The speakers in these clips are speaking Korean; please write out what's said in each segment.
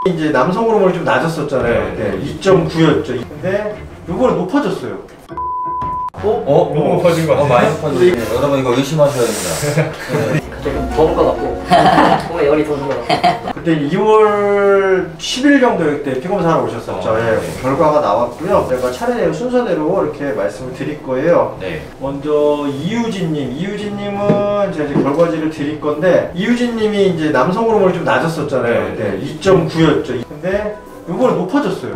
이제 남성 호르몬이 좀 낮았었잖아요. 네, 2.9였죠. 근데 이번에 높아졌어요. 너무 높아진 거 같아요. 많이 높아졌어요. 여러분 이거 의심하셔야 됩니다. 갑자기 더운 것 같고 몸에 열이 도는 것 같고. 그때 2월 10일 정도 때 피검사하러 오셨었죠. 예, 결과가 나왔고요. 제가 차례대로 순서대로 이렇게 말씀을 드릴 거예요. 네. 먼저 이유진님은 제가 이제 결과지를 드릴 건데, 이유진님이 이제 남성 호르몬이 좀 낮았었잖아요. 네, 2.9였죠. 근데 이번에 높아졌어요.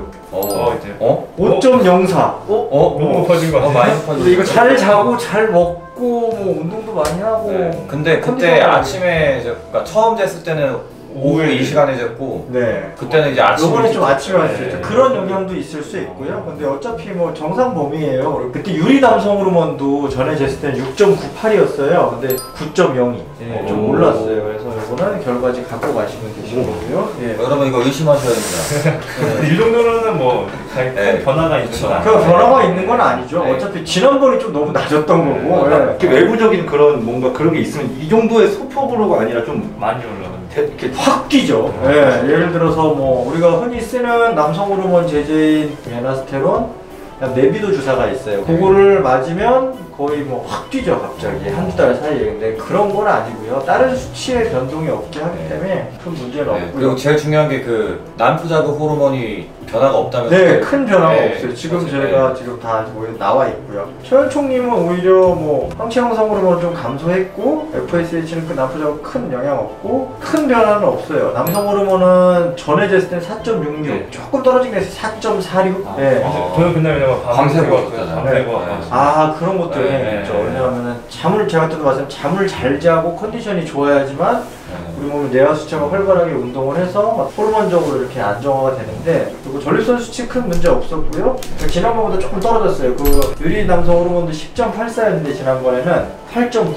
5.04. 너무 높아진 거 같아요. 많이 높아졌어요. 이거 잘 자고 잘 먹고 뭐 운동도 많이 하고. 네. 근데 그때 아침에 그러니까 처음 쟀을 때는 오후에 이 시간에 쟀고, 네. 그때는 이제 아침에 요번에 좀 아침에 할 수 네. 있죠. 그런 영향도 있을 수 있고요. 근데 어차피 뭐 정상 범위예요. 그때 유리 남성 호르몬도 전에 쟀을 때는 6.98이었어요. 근데 9.02. 예, 좀 올랐어요. 그래서 이거는 결과지 갖고 가시면 되시는 거고요. 예. 여러분 이거 의심하셔야 됩니다. 이 정도로는 뭐 네. 변화가 있는 건 그 아니에요. 변화가 있는 건 아니죠. 네. 어차피 지난번이 좀 너무 낮았던 거고. 예. 이렇게 외부적인 그런 뭔가 그런 게 있으면 이 정도의 소폭으로가 아니라 좀 많이 올라가는. 이렇게 확 뛰죠. 예, 예를 들어서 뭐 우리가 흔히 쓰는 남성 호르몬 제제인 메나스테론, 네비도 주사가 있어요. 그거를 맞으면 거의 뭐 확 뛰죠, 갑자기 한두 달 사이에. 근데 그런 건 아니고요. 다른 수치의 변동이 없게 하기 때문에 큰 문제는 네. 없고요. 그리고 제일 중요한 게 그 난투자극 호르몬이 변화가 없다면 네, 큰 변화가 네. 없어요. 지금 맞아요. 제가 지금 다 나와 있고요. 최현총님은 오히려 뭐 항체 형성 호르몬 좀 감소했고, FSH는 그 남부자극 큰 영향 없고, 큰 변화는 없어요. 남성 호르몬은 전에 쟀을 때 4.66, 네. 조금 떨어진 게 4.46. 네. 저는 그날 왜냐면 밤새고 밤새고 있었잖아요. 밤새고 네. 아, 그런 것도 네, 영향이 있죠. 네. 왜냐하면은 잠을, 제가 그때도 말씀, 잠을 잘 자고 컨디션이 좋아야지만 우리 몸은 뇌하 수치가 활발하게 운동을 해서 막 호르몬적으로 이렇게 안정화가 되는데, 그리고 전립선 수치 큰 문제 없었고요. 지난번보다 조금 떨어졌어요. 그 유리 남성 호르몬도 10.84였는데 지난번에는 8.99.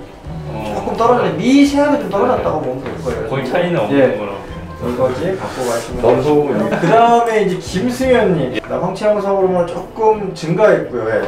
조금 떨어졌는데 미세하게 좀 떨어졌다고 보면 될 거예요. 거의 차이는 없는 예. 거라고. 이거지 갖고 가시면 남성 되고요. 그 다음에 이제 김승현님, 항체 형성 호르몬 조금 증가했고요. 예.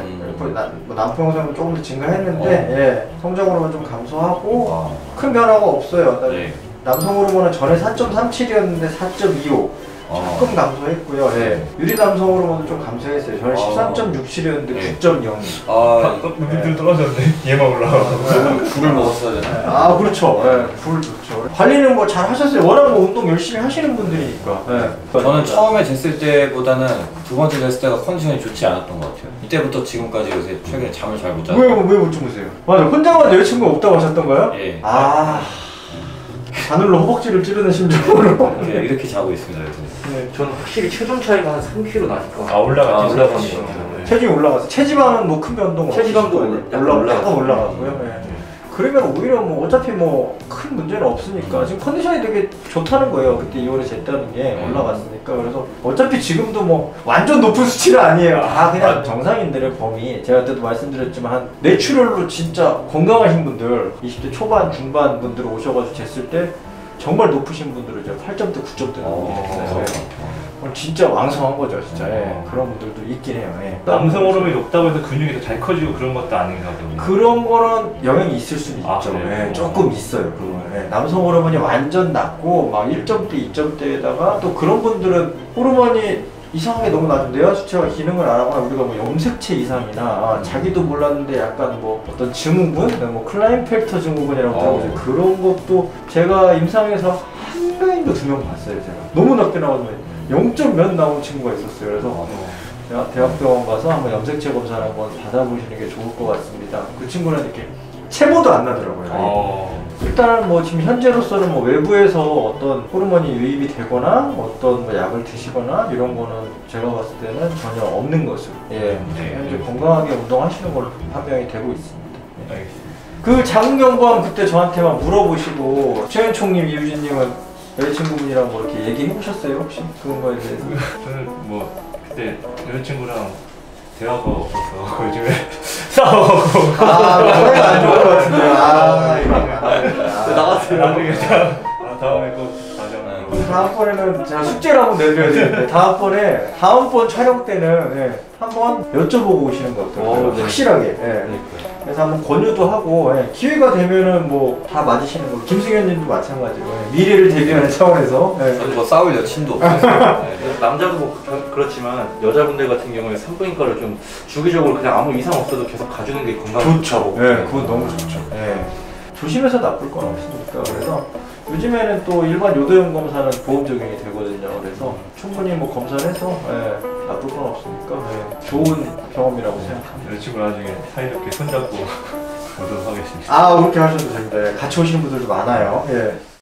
남성 형성은 조금 더 증가했는데 예. 성장 호르몬 좀 감소하고 큰 변화가 없어요. 네. 남성 호르몬은 전에 4.37이었는데 4.25. 조금 감소했고요. 예. 유리 남성 호르몬도 좀 감소했어요. 전에 13.67이었는데 네. 9.0. 밑으로 떨어졌네. 얘만 올라가고. 굴을 먹었어야 되나? 아, 그렇죠. 예. 굴 좋죠. 관리는 뭐 잘 하셨어요. 워낙 뭐 운동 열심히 하시는 분들이니까. 예. 저는 처음에 쟀을 때보다는 두 번째 쟀을 때가 컨디션이 좋지 않았던 것 같아요. 이때부터 지금까지 요새 최근에 잠을 잘 못 자요. 왜 못 주무세요? 맞아. 혼자만 여자친구 없다고 하셨던가요? 예. 아. 바늘로 허벅지를 찌르는 심정으로. 이렇게 자고 있습니다. 요새. 네. 저는 확실히 체중 차이가 한 3kg 나니까 올라가지. 올라가는 것 같아요. 체중이 올라가서 체지방은 뭐 큰 변동 없이 체지방도 약간 올라가고요. 네. 그러면 오히려 뭐 어차피 뭐 큰 문제는 없으니까 지금 컨디션이 되게 좋다는 거예요. 그때 2월에 쟀다는 게 올라갔으니까. 그래서 어차피 지금도 뭐 완전 높은 수치는 아니에요. 그냥 정상인들의 범위, 제가 그때도 말씀드렸지만 한 내추럴로 진짜 건강하신 분들, 20대 초반 중반 분들 오셔가지고 쟀을 때 정말 높으신 분들은 이제 8점대 9점대 있어요. 진짜 왕성한 거죠, 진짜. 예. 그런 분들도 있긴 해요. 예. 남성 호르몬이 높다고 해서 근육이 더 잘 커지고 그런 것도 아닌가 보네요. 그런 거는 영향이 있을 수는 아, 있죠. 그래요? 예, 조금 있어요. 그거는. 예, 남성 호르몬이 완전 낮고 막 1점대, 2점대에다가 또 그런 분들은 호르몬이 이상하게 너무 낮은 뇌하 수치가 기능을 안 하거나 우리가 뭐 염색체 이상이나 자기도 몰랐는데 약간 뭐 어떤 증후군, 뭐 클라인펠터 증후군이라고 들어보세요. 그런 것도 제가 임상에서 한가인도 2명 봤어요. 제가 너무 낮게 나와서 0점 몇 나온 친구가 있었어요. 그래서 대학병원 가서 한번 염색체 검사를 한번 받아보시는 게 좋을 것 같습니다. 그 친구는 이렇게 체모도 안 나더라고요. 일단 뭐 지금 현재로서는 뭐 외부에서 어떤 호르몬이 유입이 되거나 어떤 뭐 약을 드시거나 이런 거는 제가 봤을 때는 전혀 없는 것으로 현재 건강하게 운동하시는 걸로 판명이 되고 있습니다. 알겠습니다. 그 자궁경부암 그때 저한테만 물어보시고 최현총님, 이유진님은 여자친구분이랑 뭐 이렇게 얘기해 보셨어요 혹시 그런 거에 대해서? 저는 뭐 그때 여자친구랑 대화가 없어서 요즘에 싸우고. 노래가 안 좋은 것 같은데요. 이거 나갔어요. 나중에 다음에 꼭 가정. 다음번에는 제가 숙제를 한번 내드려야 되는데 다음번 촬영 때는 한번 여쭤보고 오시는 거 어떨까요? 네. 확실하게. 그래서 한번 권유도 하고 예, 기회가 되면은 뭐 다 맞으시는 거. 김승현님도 마찬가지로 예, 미래를 대비하는 차원에서 예. 저는 뭐 싸울 여친도 없어요. 네. 남자도 뭐 그렇지만 여자분들 같은 경우에 산부인과를 좀 주기적으로 그냥 아무 이상 없어도 계속 가주는 게 건강하고 좋죠. 예, 그건 너무 좋죠. 예. 조심해서 나쁠 건 없으니까. 그래서 요즘에는 또 일반 요도형 검사는 보험 적용이 되거든요. 그래서 충분히 뭐 검사를 해서 예, 나쁠 건 없으니까 예, 좋은 경험이라고 생각합니다. 여자친구 나중에 사이좋게 손잡고 모두 하겠습니다. 아, 그렇게 하셔도 됩니다. 예, 같이 오시는 분들도 많아요. 예.